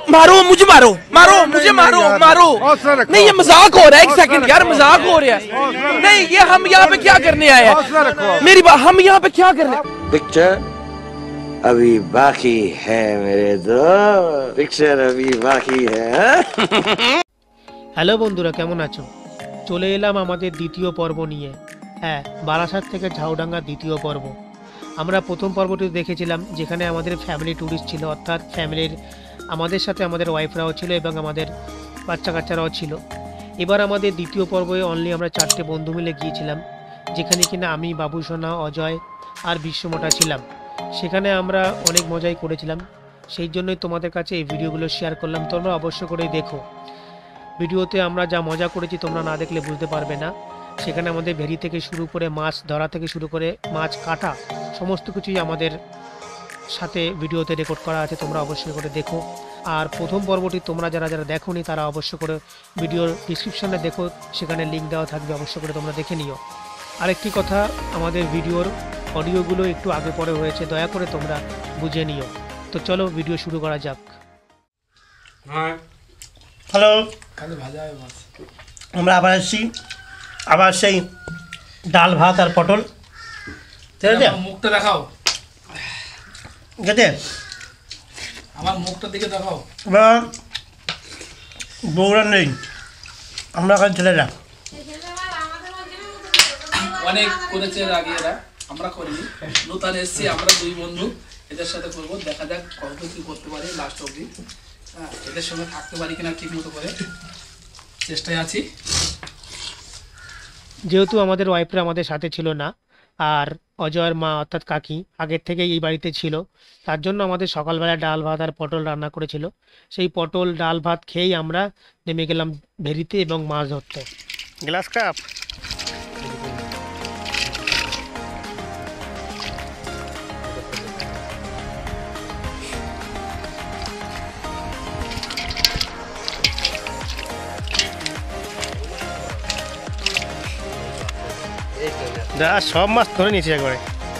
मारो मुझे, मारो मारो मुझे, मारो मारो। नहीं ये मजाक हो रहा है, एक सेकंड यार, मजाक हो रहा है। नहीं ये हम यहाँ पे क्या करने आए हैं? मेरी बात, हम यहाँ पे क्या करने? पिक्चर अभी बाकी है मेरे दोस्त, पिक्चर अभी बाकी है। হ্যালো বন্ধুরা, কেমন আছো? চলে এলাম আমাদের দ্বিতীয় পর্ব নিয়ে। হ্যাঁ, বারাসাত থেকে ঝাউডাঙ্গা দ্বিতীয় পর্ব। আমরা প্রথম পর্বটি দেখেছিলাম যেখানে আমাদের ফ্যামিলি ট্যুরিস্ট ছিল, অর্থাৎ ফ্যামিলির আমাদের সাথে আমাদের ওয়াইফরাও ছিল এবং আমাদের বাচ্চা কাচ্চারাও ছিল। এবার আমাদের দ্বিতীয় পর্বে অনলি আমরা 4টে বন্ধু মিলে গিয়েছিলাম, যেখানে কিনা আমি, বাবুসোনা, অজয় আর বিশ্বমোটা ছিলাম। সেখানে আমরা অনেক মজাই করেছিলাম, সেই জন্যই তোমাদের কাছে এই ভিডিওগুলো শেয়ার করলাম। তোমরা অবশ্য করেই দেখো। ভিডিওতে আমরা যা মজা করেছি তোমরা না দেখলে বুঝতে পারবে না। সেখানে আমাদের ভেরি থেকে শুরু করে মাছ ধরা থেকে শুরু করে মাছ কাটা সমস্ত কিছুই আমাদের সাথে ভিডিওতে রেকর্ড করা আছে, তোমরা অবশ্যই করে দেখো। আর প্রথম পর্বটি তোমরা যারা যারা দেখোনি তারা অবশ্য করে ভিডিওর ডিসক্রিপশানে দেখো, সেখানে লিঙ্ক দেওয়া থাকবে, অবশ্য করে তোমরা দেখে নিও। আরেকটি কথা, আমাদের ভিডিওর অডিওগুলো একটু আগে পরে হয়েছে, দয়া করে তোমরা বুঝে নিও। তো চলো ভিডিও শুরু করা যাক। হ্যালো, আমরা আবার এসেছি, আবার সেই ডাল ভাত আর পটল। ঠিক আছে, মুখটা দেখাও, গেছে আমার মুখটা দিকে দেখাও। এবার বউরা নেই, আমরা এখন ছেলেরা অনেক করেছে আগে এরা, আমরা করিনি। নতুন এসছি আমরা দুই বন্ধু, এদের সাথে করবো, দেখা যাক কত কি করতে পারি লাস্ট অবধি। হ্যাঁ, এদের সঙ্গে থাকতে পারি কিনা ঠিক মতো করে, চেষ্টায় আছি। যেহেতু আমাদের ওয়াইফরা আমাদের সাথে ছিল না, আর অজয়ের মা অর্থাৎ কাকি আগের থেকেই এই বাড়িতে ছিল, তার জন্য আমাদের সকালবেলা ডাল ভাত আর পটল রান্না করেছিল। সেই পটল ডাল ভাত খেয়েই আমরা নেমে গেলাম ভেরিতে এবং মাছ ধরতে। গ্লাস কাপ সব মাছ ধরে নিয়েছি একবারে।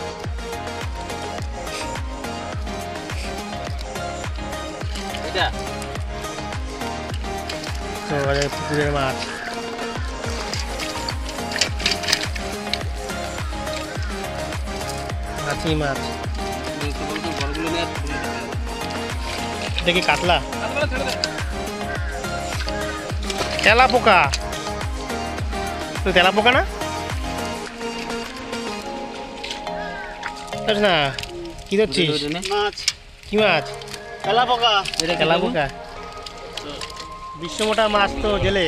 পুকুরের মাছ, মাছি মাছ, দেখি কাতলা, তেলা পোকা। তো তেলা পোকা না, না কি ধরছিস? মাছ। কি মাছ? তেলা পোকা। তেলা পোকা, বিশ্বমোটা মাছ তো জেলে।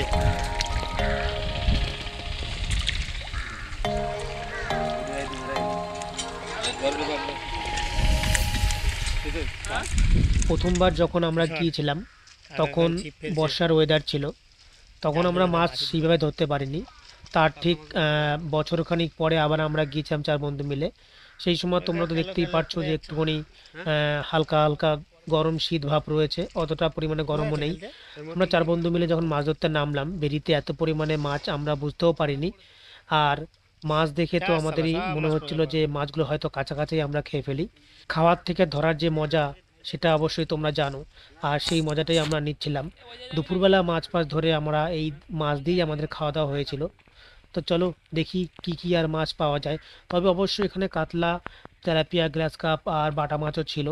প্রথমবার যখন আমরা গিয়েছিলাম তখন বর্ষার ওয়েদার ছিল, তখন আমরা মাছ সেইভাবে ধরতে পারিনি। তার ঠিক বছরখানিক পরে আবার আমরা গিয়েছিলাম 4 বন্ধু মিলে। সেই সময় তোমরা তো দেখতেই পাচ্ছ যে একটুখানি হালকা হালকা গরম শীত ভাব রয়েছে, অতটা পরিমাণে গরমও নেই। আমরা 4 বন্ধু মিলে যখন মাছ ধরতে নামলাম বেরিতে, এত পরিমাণে মাছ আমরা বুঝতেও পারিনি। আর মাছ দেখে তো আমাদেরই মনে হচ্ছিল যে মাছগুলো হয়তো কাছাকাছি আমরা খেয়ে ফেলি। খাওয়ার থেকে ধরার যে মজা সেটা অবশ্যই তোমরা জানো, আর সেই মজাটাই আমরা নিচ্ছিলাম। দুপুরবেলা মাছ ধরে আমরা এই মাছ দিয়েই আমাদের খাওয়া দাওয়া হয়েছিল। তো চলো দেখি কি কি আর মাছ পাওয়া যায়। তবে অবশ্যই এখানে কাতলা, তেলাপিয়া, গ্লাস কাপ আর বাটা মাছও ছিল।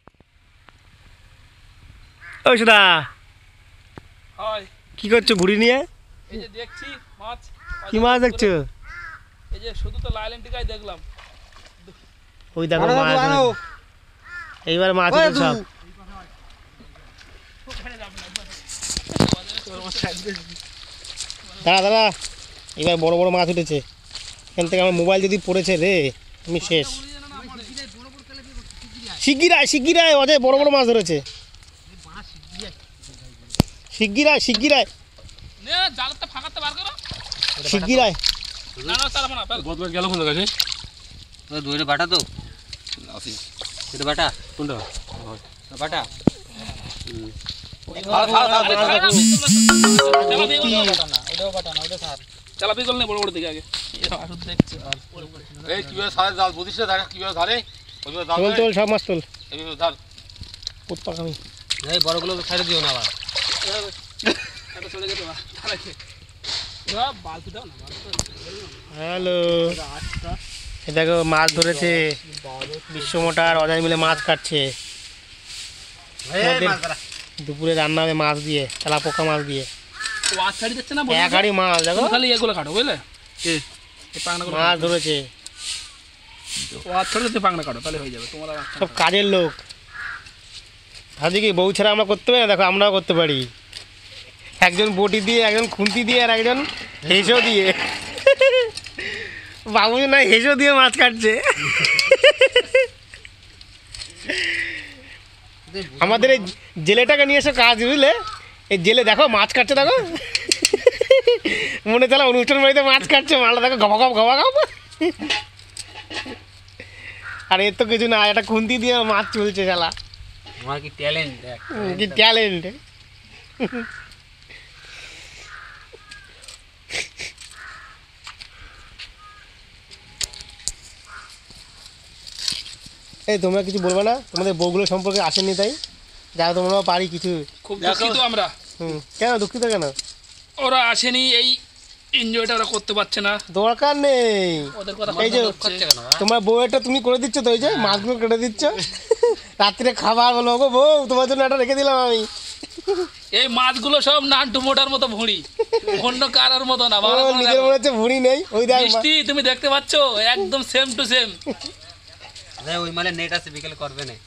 ও সুদা, হাই, কি করছো ঘুড়ি নিয়ে? এই যে দেখছি মাছ। কি মাছ দেখছো? এই যে শুধু তো লাইলেন টিকাই দেখলাম। ওই দেখো মাছ, এইবার মাছ উঠে সব। দাঁড়া দাঁড়া, এবার বড় বড় মাছ উঠেছে। এখান থেকে আমার মোবাইল যদি পড়েছে রে, আমি শেষ। শিগগিরায় শিগগিরায়, অজয় বড় বড় মাছ ধরেছে। শিগগিরায় শিগগিরায় শিগগিরায়। গেল কোন কাছে? দুইটা বাটা তো এটা বাটা কোনটা বাটা চালা বিকল নেই বড় বড় দিকে আগে দেখছে। এই কিভাবে সারে জাল বুঝিস না, কিভাবে ধরে তোল তোল সব মাছ তোল। ধর পুত পাকামি এই বড়গুলো ছেড়ে দিও না আবার। এটা চলে যেতে পারে তারা কি বালতি দাও না হ্যালো, এ দেখো মাছ ধরেছে বিশ্বমোটা আর অজয় মিলে মাছ কাটছে। দুপুরে রান্না হবে মাছ দিয়ে, তেলা পোকা মাছ দিয়ে, ও আজ ছাড়ি দিচ্ছে না এক হাঁড়ি মাছ। দেখো খালি এগুলো কাটো বুঝলে এই পাংনাগুলো মাছ ধরেছে, ও আজ ছাড়ি দিতে পাংনা কাটো তাহলে হয়ে যাবে তোমার আর সব কাজের লোক। ভাবছি কি বউ ছাড়া আমরা করতে পারি না, দেখো আমরাও করতে পারি। একজন বটি দিয়ে, একজন খুন্তি দিয়ে, আর একজন হেসো দিয়ে। বাবু না হেসো দিয়ে মাছ কাটছে। আমাদের এই জেলেটাকে নিয়ে এসে কাজ, বুঝলে? এই জেলে দেখো মাছ কাটছে, দেখো মনে চলা অনুষ্ঠান বাড়িতে মাছ কাটছে, মালটা দেখো গবা গপ গবা গপ। আর এর তো কিছু না, একটা খুন্তি দিয়ে মাছ চলছে শালা। আমার কি ট্যালেন্ট দেখ, কি ট্যালেন্ট! এই তোমরা কিছু বলবে না? তোমাদের বউগুলো সম্পর্কে আসেনি তাই যা তোমরাও পারি কিছু। খুব দুঃখিত আমরা। কেন দুঃখিত কেন? ওরা আসেনি, এই এনজয়টা ওরা করতে পারছে না, দরকার নেই। ওদের কথা এই যে করছে কেন ভাই? তোমার বউয়েরটা তুমি করে দিচ্ছ তো, এই যে মাছগুলো কেটে দিচ্ছ, রাত্রে খাবার বলো গো বউ তোমার জন্য একটা রেখে দিলাম আমি। এই মাছগুলো সব নান্টু মোটার মতো ভুঁড়ি, অন্য কারার মতো না। ভালো ও করে নিজের দেখো। মনে হচ্ছে ভুঁড়ি নেই, ওই দেখ মিষ্টি তুমি দেখতে পাচ্ছ একদম সেম টু সেম। ওই মানে নেট আছে, বিকেলে করবে না।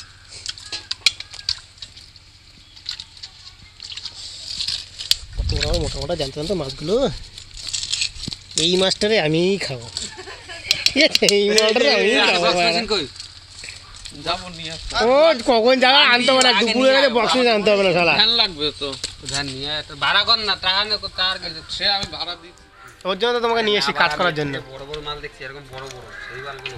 তোমরা মোটা মোটা জানতে জানতো মাছগুলো। এই মাছটারে আমিই খাবো, ঠিক আছে? এই মাছটারে আমিই খাবো। কই যাবো নিয়ে আসতে। ও কখন যাবে আনতে হবে না, দুপুরে গেলে বক্সে আনতে হবে না শালা। ধ্যান লাগবে তো, ধান নিয়ে তো ভাড়া কর না, টাকা নে তার সে আমি ভাড়া দিচ্ছি। ওর জন্য তো তোমাকে নিয়ে এসে কাজ করার জন্য। বড় বড় মাল দেখছি, এরকম বড় বড় সেই মালগুলো।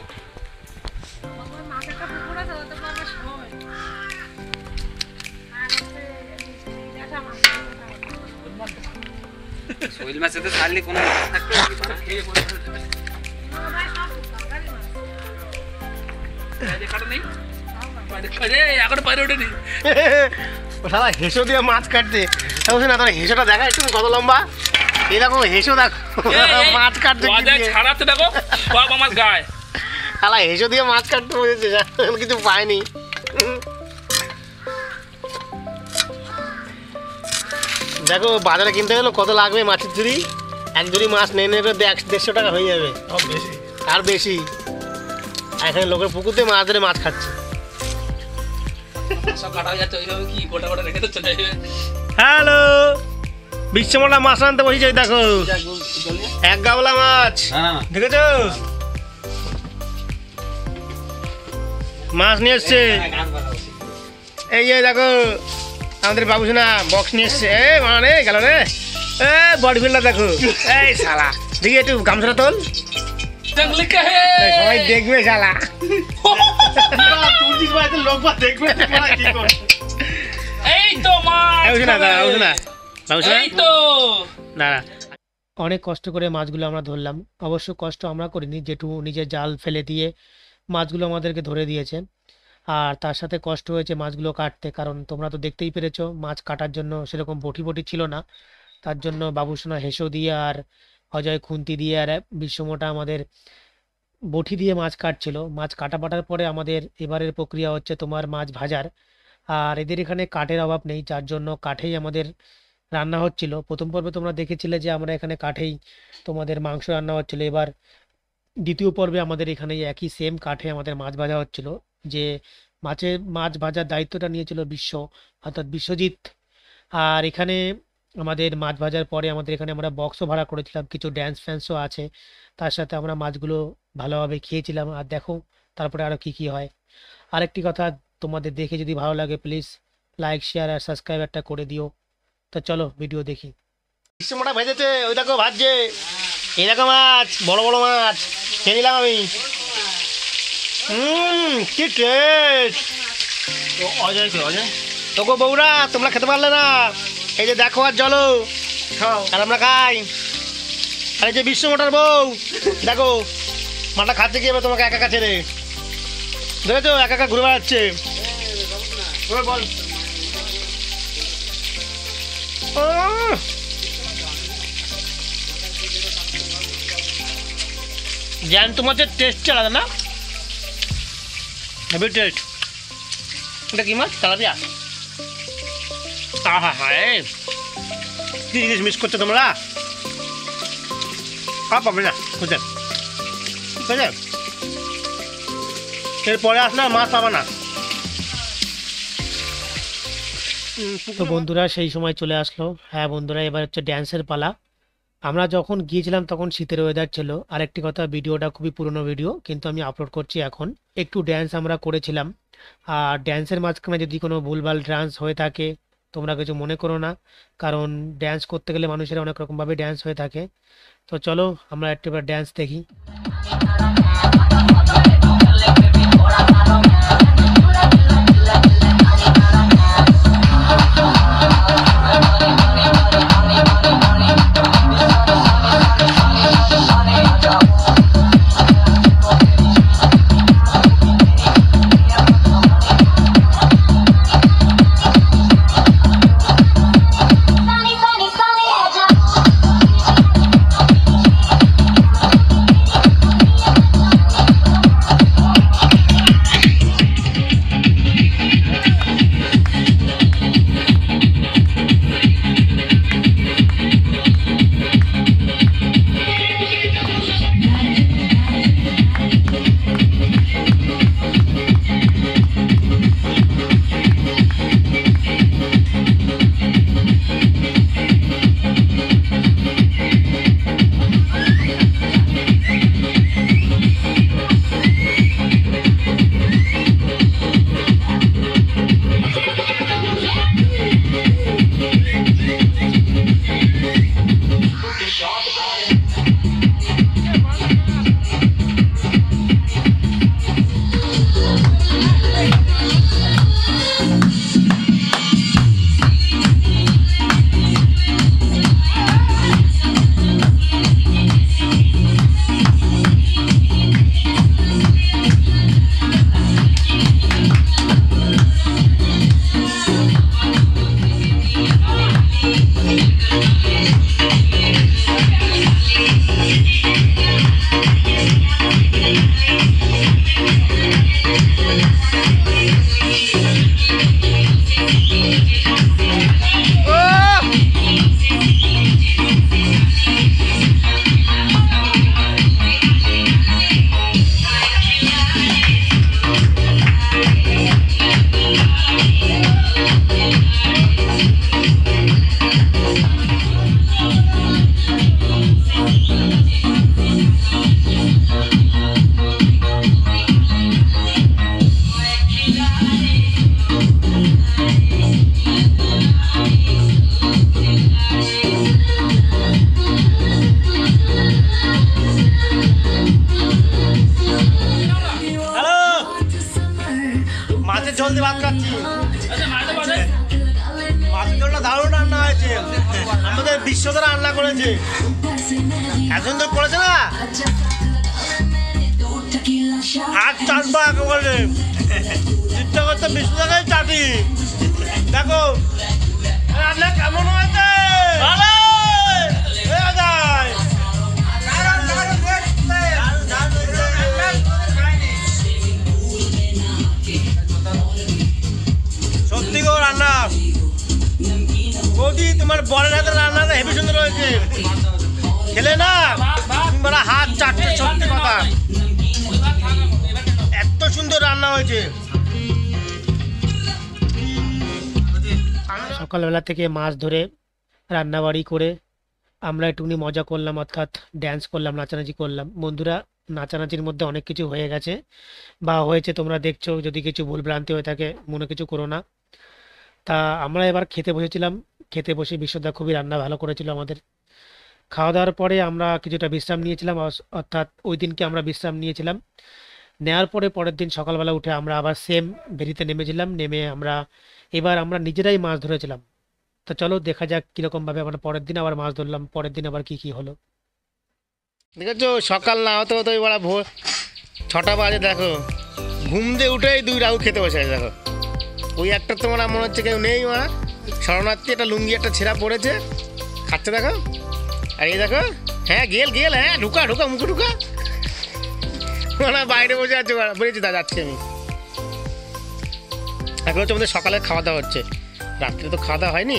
শৈল মাছে তো ছাড়লে কোনো থাকবে নাকি মারা? কাটা নেই এখন পারে ওঠেনি। ও শালা হেসো দিয়ে মাছ কাটছে। বুঝলি না তোর হেসোটা দেখা একটু কত লম্বা, এরকম হেসো দেখো মাছ কাটছে কি দিয়ে। ছাড়াতে দেখো বাবা আমার গায়ে। শালা হেসো দিয়ে মাছ কাটতে বুঝেছে, কিছু পায়নি। দেখো বাজারে কিনতে গেলে কত লাগবে মাছের ঝুড়ি, এক ঝুড়ি মাছ নিয়ে নিলে 150 টাকা হয়ে যাবে, আর বেশি। আর এখানে লোকের পুকুর দিয়ে মাছ ধরে মাছ খাচ্ছে। সব কাটা হয়ে যাচ্ছে, ওইভাবে কি গোটা গোটা রেখে তো চলে যাবে। হ্যালো, বিশ্বমোটা মাছ আনতে বসেছে, দেখো এক গাবলা মাছ, দেখেছো? মাছ নিয়ে এসছে, এই যে দেখো আমাদের বাবুসোনা বক্স নিয়ে এসছে। এ মানে গেল রে, এ বডি বিল্ডার দেখো, এই শালা দেখি একটু গামছাটা তোল, সবাই দেখবে শালা। দেখবে এই তো মাছ, এই তো দাঁড়া। অনেক কষ্ট করে মাছগুলো আমরা ধরলাম, অবশ্য কষ্ট আমরা করিনি, জেঠু নিজের জাল ফেলে দিয়ে মাছগুলো আমাদেরকে ধরে দিয়েছে। আর তার সাথে কষ্ট হয়েছে মাছগুলো কাটতে, কারণ তোমরা তো দেখতেই পেরেছো মাছ কাটার জন্য সেরকম বটি বটি ছিল না। তার জন্য বাবুসোনা হেসো দিয়ে আর অজয় খুন্তি দিয়ে আর বিশ্বমোটা আমাদের বটি দিয়ে মাছ কাটছিল। মাছ কাটা পাটার পরে আমাদের এবারের প্রক্রিয়া হচ্ছে তোমার মাছ ভাজার। আর এদের এখানে কাঠের অভাব নেই, যার জন্য কাঠেই আমাদের রান্না হচ্ছিল। প্রথম পর্বে তোমরা দেখেছিলে যে আমরা এখানে কাঠেই তোমাদের মাংস রান্না হচ্ছিল। এবার দ্বিতীয় পর্বে আমাদের এখানে একই সেম কাঠে আমাদের মাছ ভাজা হচ্ছিল। যে মাছ ভাজার দায়িত্বটা নিয়েছিল অর্থাৎ বিশ্বজিৎ। আর এখানে আমাদের মাছ ভাজার পরে আমাদের এখানে আমরা বক্সও ভাড়া করেছিলাম, কিছু ড্যান্স ফ্যান্সও আছে, তার সাথে আমরা মাছগুলো ভালোভাবে খেয়েছিলাম। আর দেখো তারপরে আরও কী কী হয়। আরেকটি কথা, তোমাদের দেখে যদি ভালো লাগে প্লিজ লাইক শেয়ার আর সাবস্ক্রাইব একটা করে দিও। তো চলো ভিডিও দেখি। বিশ্বমোটা ভেজেছে, ওই দেখো ভাজছে, এই দেখো মাছ, বড় বড় মাছ খেয়ে নিলাম আমি। কি টেস্ট! অজয় তোকে বউরা তোমরা খেতে পারলে না, এই যে দেখো আর চলো আর আমরা খাই। আর এই যে বিশ্বমোটার বউ দেখো মাটা খাচ্ছে কি, তোমাকে একা একা ছেড়ে দেখেছো, একা একা ঘুরে বেড়াচ্ছে। বল জ্যান্ত মাছের টেস্ট আলাদা না, হেভি টেস্ট। এটা কি মাছ? তেলাপিয়া। আহা হায়, কি জিনিস মিস করছো তোমরা? পাবে না বুঝলেন, বুঝলেন? এরপরে আসলে মাছ পাবা না। তো বন্ধুরা সেই সময় চলে আসলো। হ্যাঁ বন্ধুরা, এবার হচ্ছে ড্যান্সের পালা। আমরা যখন গিয়েছিলাম তখন শীতের ওয়েদার ছিল। আরেকটি কথা, ভিডিওটা খুবই পুরনো ভিডিও, কিন্তু আমি আপলোড করছি এখন। একটু ড্যান্স আমরা করেছিলাম, আর ড্যান্সের মাঝখানে যদি কোনো ভুলভাল ডান্স হয়ে থাকে তোমরা কিছু মনে করো না, কারণ ড্যান্স করতে গেলে মানুষের অনেক রকমভাবে ড্যান্স হয়ে থাকে। তো চলো আমরা একটু ড্যান্স দেখি। ঝোল দিয়ে ভাত খাচ্ছি। মাছের ঝোলটা দারুণ রান্না হয়েছে, আমাদের বিশ্বদা রান্না করেছে, একজন তো করেছে না, হাত চাটবা একেবারে ইচ্ছা করতে বিশ্বদাকে চাটি। দেখো রান্না কেমন হয়েছে, ভালো সত্যি গো। রান্না বৌদি তোমার বরের হাতে রান্নাটা হেবি সুন্দর হয়েছে, খেলে না তোমরা হাত চাটতে, সত্যি কথা এত সুন্দর রান্না হয়েছে। সকালবেলা থেকে মাছ ধরে রান্নাবাড়ি করে আমরা একটুখানি মজা করলাম, অর্থাৎ ড্যান্স করলাম, নাচানাচি করলাম। বন্ধুরা নাচানাচির মধ্যে অনেক কিছু হয়ে গেছে বা হয়েছে, তোমরা দেখছো। যদি কিছু ভুলভ্রান্তি হয়ে থাকে মনে কিছু করো না। তা আমরা এবার খেতে বসেছিলাম। খেতে বসে বিশ্বদা খুবই রান্না ভালো করেছিল আমাদের। খাওয়া দাওয়ার পরে আমরা কিছুটা বিশ্রাম নিয়েছিলাম, অর্থাৎ ওই দিনকে আমরা বিশ্রাম নিয়েছিলাম। নেওয়ার পরে পরের দিন সকালবেলা উঠে আমরা আবার সেম ভেরিতে নেমেছিলাম। নেমে এবার আমরা নিজেরাই মাছ ধরেছিলাম। তো চলো দেখা যাক কীরকমভাবে আমরা পরের দিন আবার মাছ ধরলাম, পরের দিন আবার কী হলো। দেখেছো সকাল না হতে হতে ওরা ভোর 6টা বাজে, দেখো ঘুম দিয়ে উঠেই 2 রাউ খেতে বসে আছে। দেখো ওই একটা তোমার মনে হচ্ছে কেউ নেই, ওরা শরণার্থী একটা লুঙ্গি একটা ছেঁড়া পড়েছে, খাচ্ছে দেখো। আর এই দেখো, হ্যাঁ গেল গেল, হ্যাঁ ঢুকা ঢুকা মুখে ঢুকা। না বাইরে বসে আছে, বলেছি দা যাচ্ছি আমি। এখন হচ্ছে আমাদের সকালে খাওয়া দাওয়া হচ্ছে, রাত্রে তো খাওয়া দাওয়া হয়নি।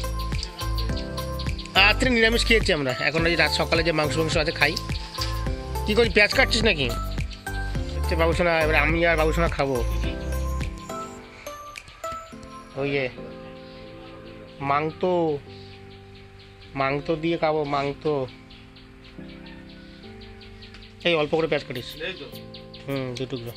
রাত্রে নিরামিষ খেয়েছি আমরা, এখন ওই রাত সকালে যে মাংস আছে খাই। কী করি, পেঁয়াজ কাটছিস নাকি? হচ্ছে বাবুসোনা, এবার আমি আর বাবুসোনা খাবো ওই মাংতো দিয়ে খাবো, মাংতো। এই অল্প করে পেঁয়াজ কাটিস, দু টুকরো।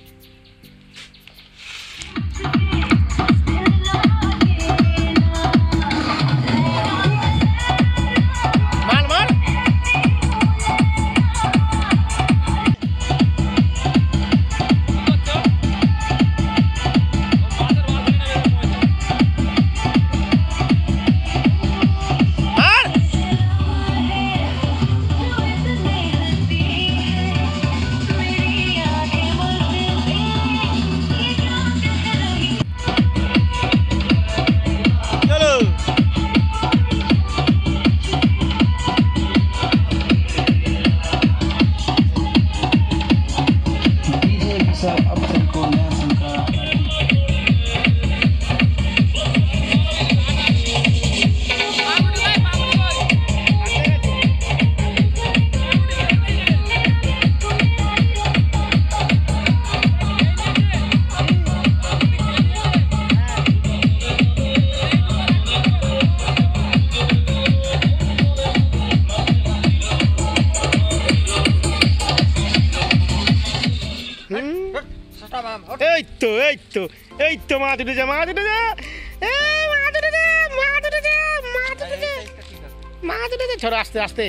এই তো মাছ উঠেছে, মাছ উঠেছে, মাছ উঠেছে। ছড়ো আস্তে আস্তে।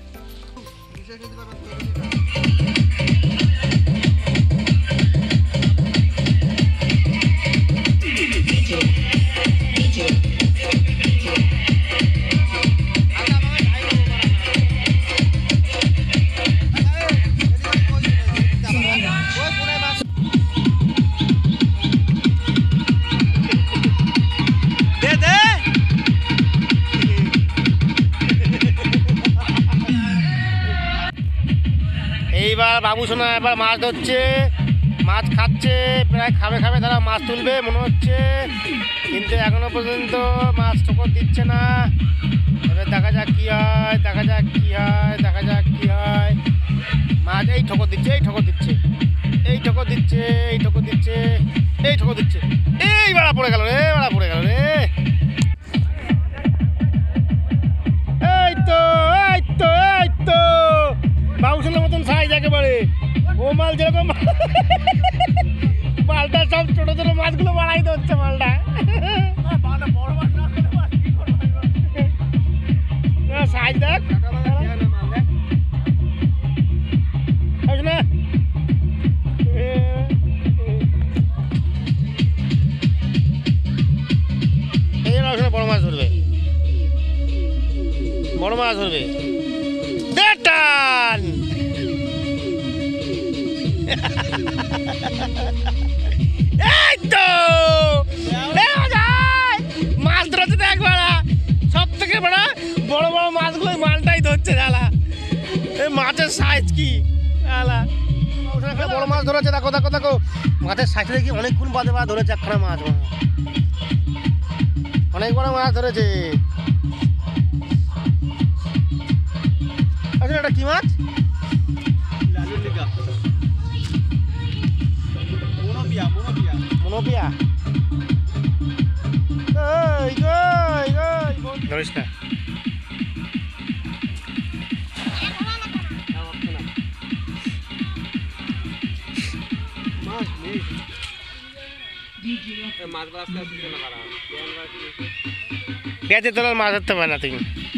এইবার বাবুসোনা এবার মাছ ধরছে, মাছ খাচ্ছে, প্রায় খাবে খাবে তারা মাছ তুলবে মনে হচ্ছে, কিন্তু এখনো পর্যন্ত মাছ ঠোকর দিচ্ছে না। এবার দেখা যাক কি হয়, দেখা যাক কি হয়, দেখা যাক কি হয়। মাছ এই ঠোকর দিচ্ছে, এই ঠোকর দিচ্ছে, এই ঠোকর দিচ্ছে, এই ঠোকর দিচ্ছে, এই ঠোকর দিচ্ছে। এই বেড়া পড়ে গেল রে, বেড়া পড়ে গেল রে। এই তো এই তো এই তো বাবুসোনার মতন সাইজ একেবারে। ও মাল যেরকম মালটা সব ছোট ছোট মাছগুলো বাড়াইতে হচ্ছে মালটা। সাইজ দেখ না, এই বড় মাছ ধরবে, বড় মাছ ধরবে। টান এই তো মাছ ধরছে দেখ বাড়া, সব থেকে বাড়া বড় বড় মাছগুলো মালটাই ধরছে জ্বালা। এই মাছের সাইজ কি জ্বালা, বড় মাছ ধরেছে। দেখো দেখো দেখো মাছের সাইজ দেখি অনেকক্ষণ বাদে বাদে ধরেছে একখানা মাছ, অনেক বড় মাছ ধরেছে। আচ্ছা এটা কি মাছ? মনোপিয়া। ধরিস না। গেছে তোর মাছ ধরতে পারে না তুমি।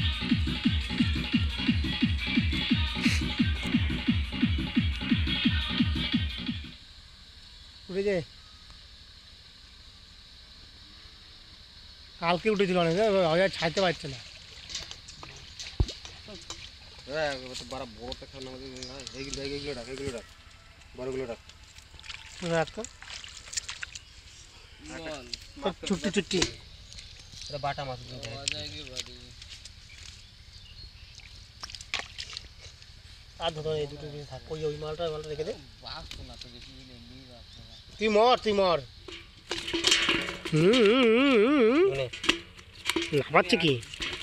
উঠেছে কালকে উঠেছিল অনেক, ছাড়তে পারছে না। চুট্টি চুট্টি এটা বাটা মাছ আর ধরো এই দুটো জিনিস থাক, ওই মালটা রেখে দে। তুই মর লাফাচ্ছে কি?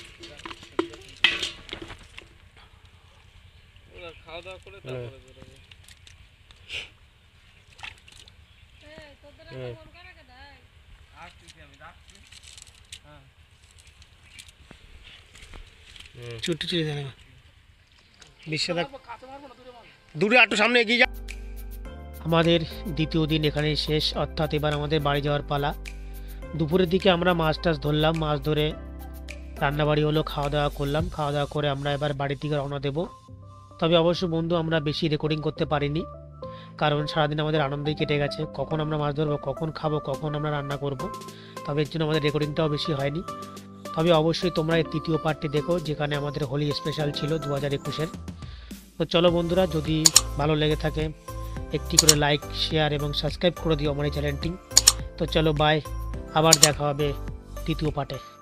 ছুটি চলে যাবে বিশ্বদা দূরে একটু সামনে এগিয়ে যা। আমাদের দ্বিতীয় দিন এখানেই শেষ, অর্থাৎ এবার আমাদের বাড়ি যাওয়ার পালা। দুপুরের দিকে আমরা মাছ টাছ ধরলাম, মাছ ধরে রান্নাবাড়ি হলো, খাওয়া দাওয়া করলাম, খাওয়া দাওয়া করে আমরা এবার বাড়ির দিকে রওনা দেব। তবে অবশ্য বন্ধু আমরা বেশি রেকর্ডিং করতে পারিনি, কারণ সারাদিন আমাদের আনন্দেই কেটে গেছে। কখন আমরা মাছ ধরবো, কখন খাবো, কখন আমরা রান্না করব, তবে এর জন্য আমাদের রেকর্ডিংটাও বেশি হয়নি। তবে অবশ্যই তোমরা এই তৃতীয় পার্টটি দেখো, যেখানে আমাদের হোলি স্পেশাল ছিল 2021-এর। তো চলো বন্ধুরা, যদি ভালো লেগে থাকে একটি করে লাইক, শেয়ার এবং সাবস্ক্রাইব করে দিও আমার এই চ্যানেলটি। তো চলো বাই, আবার দেখা হবে তৃতীয় পার্টে।